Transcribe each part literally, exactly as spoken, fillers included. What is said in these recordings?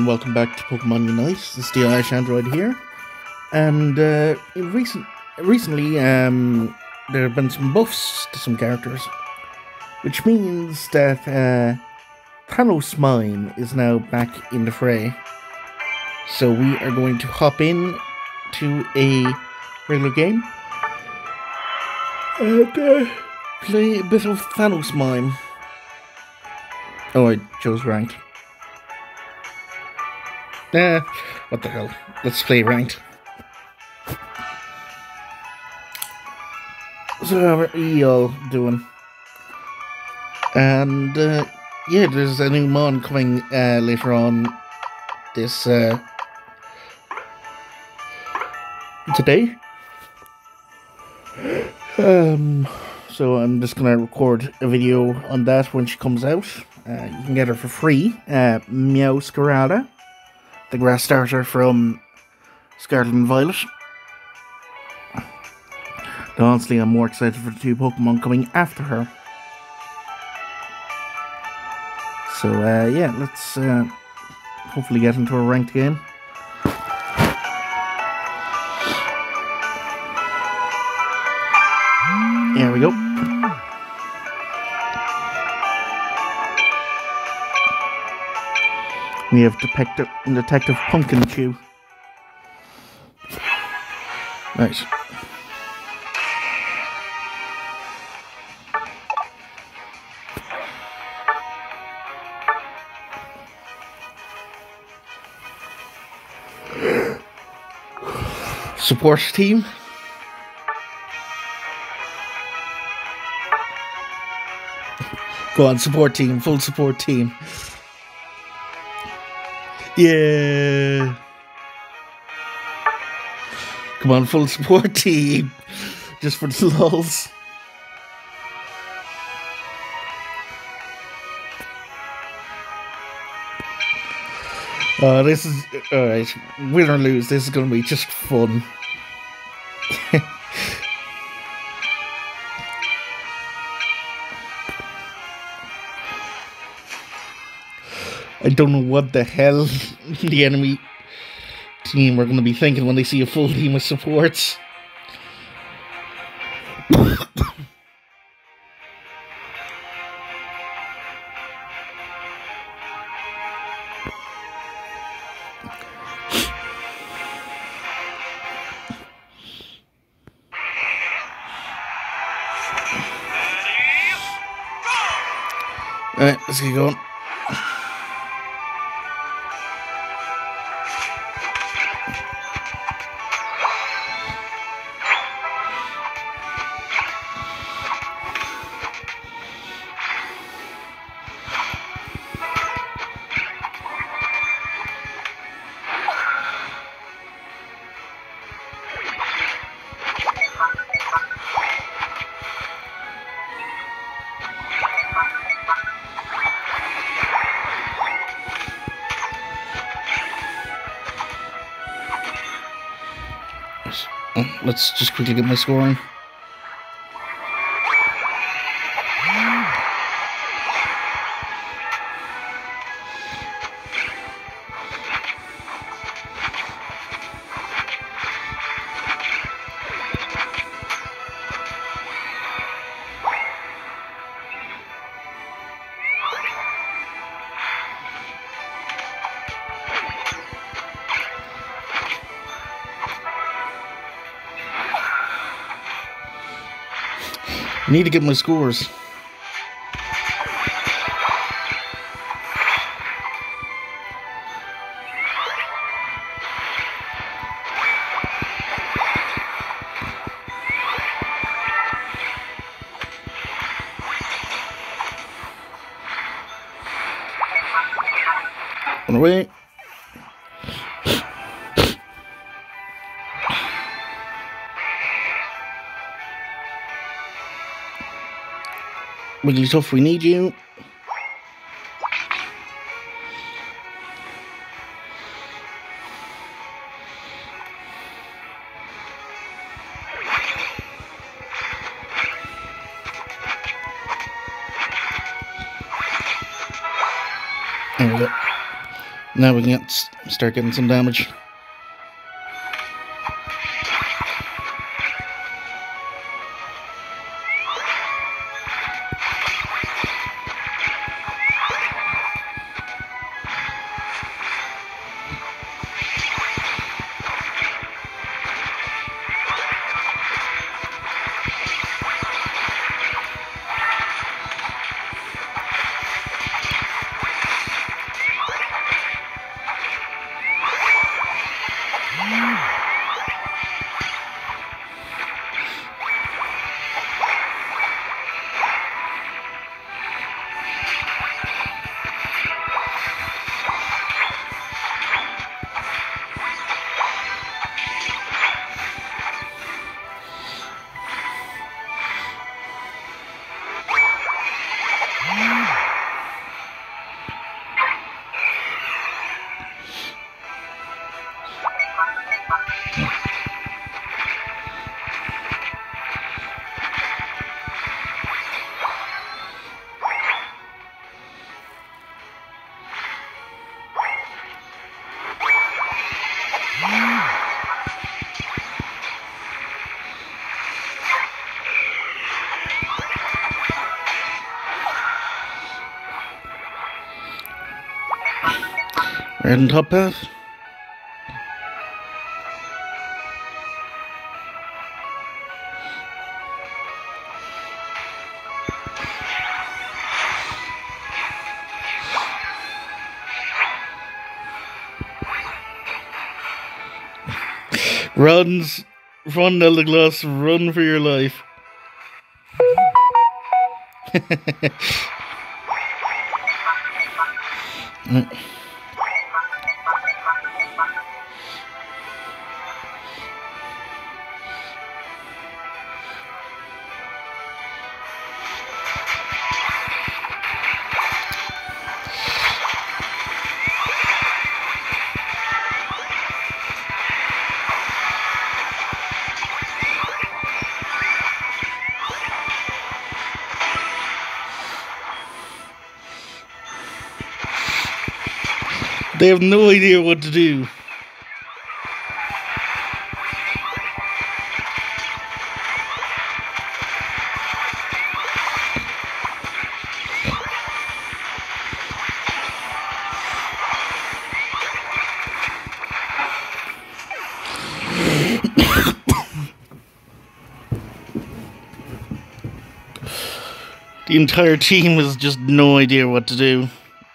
and welcome back to Pokemon Unite. This is the Irish Android here, and uh, in recent recently, um, there have been some buffs to some characters, which means that uh, Thannos Mime is now back in the fray. So we are going to hop in to a regular game and uh, play a bit of Thannos Mime. Oh, I chose ranked. Nah, what the hell. Let's play ranked. So how are you all doing? And uh, yeah, there's a new mon coming uh, later on this uh, today. Um, so I'm just gonna record a video on that when she comes out. Uh, you can get her for free. Uh, Meowscarada, the grass starter from Scarlet and Violet. Though honestly, I'm more excited for the two Pokemon coming after her. So uh, yeah, let's uh, hopefully get into a ranked game. There we go. We have Detective, Detective Pumpkin Chew. Right. Support team. Go on, support team, full support team. Yeah. Come on, full support team. Just for the lulz. Oh, this is... Alright, win or lose, this is going to be just fun. I don't know what the hell the enemy team are going to be thinking when they see a full team of supports. Alright, let's get going. Let's just quickly get my scoring. I need to get my scores. On the way. Wigglytuff, we need you. There we go. Now we can get, start getting some damage. Right on top path. Runs, run, Eldergloss, run for your life. They have no idea what to do. The entire team has just no idea what to do.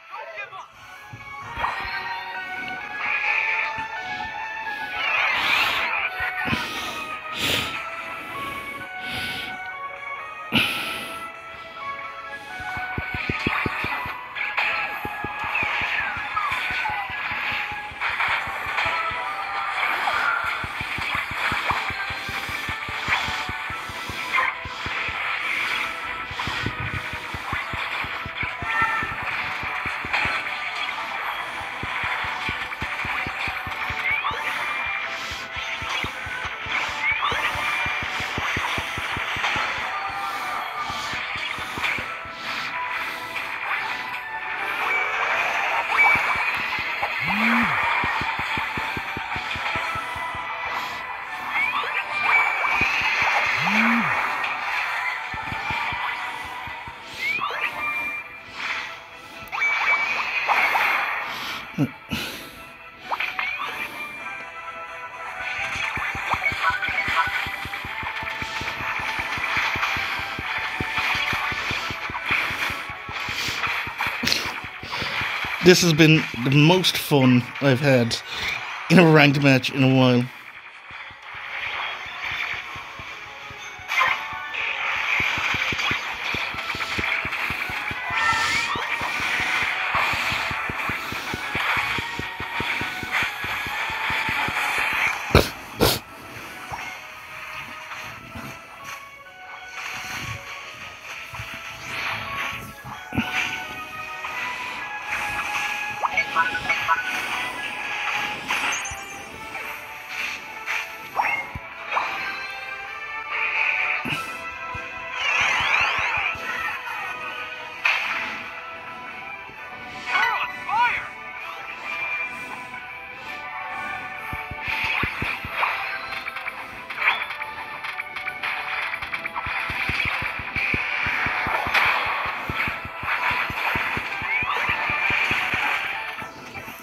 This has been the most fun I've had in a ranked match in a while.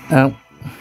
Now,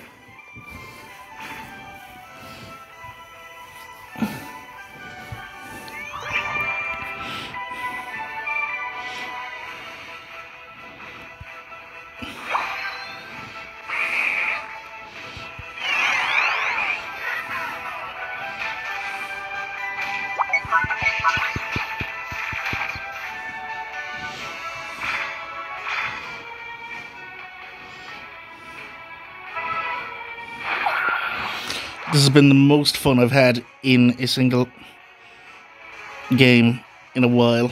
this has been the most fun I've had in a single game in a while.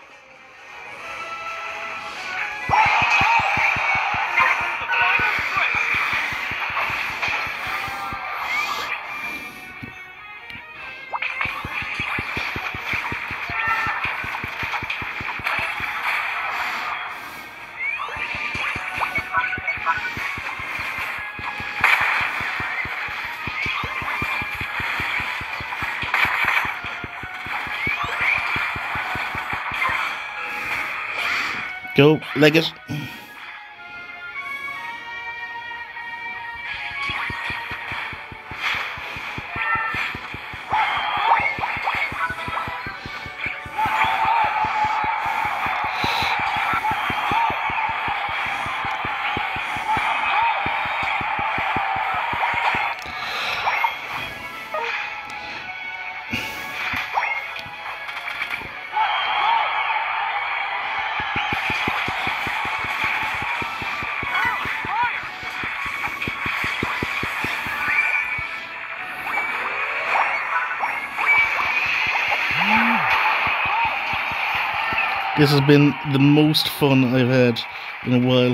Go, leg it. This has been the most fun I've had in a while.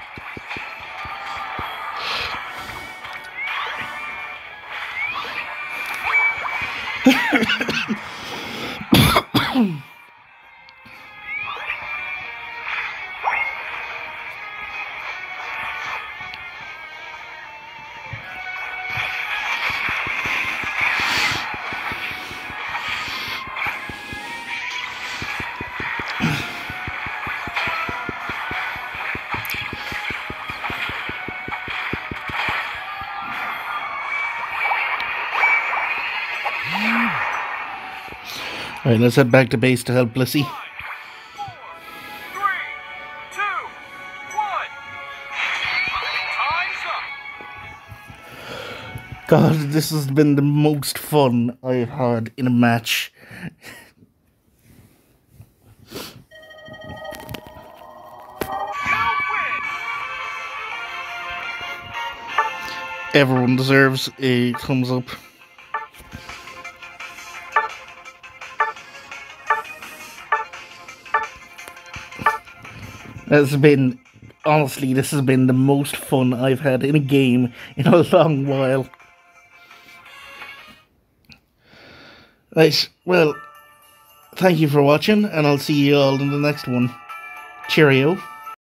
Alright, let's head back to base to help Blissey. Four, three, two, one. Time's up. God, this has been the most fun I've had in a match. Everyone deserves a thumbs up. It's been, honestly, this has been the most fun I've had in a game in a long while. Right, well, thank you for watching, and I'll see you all in the next one. Cheerio.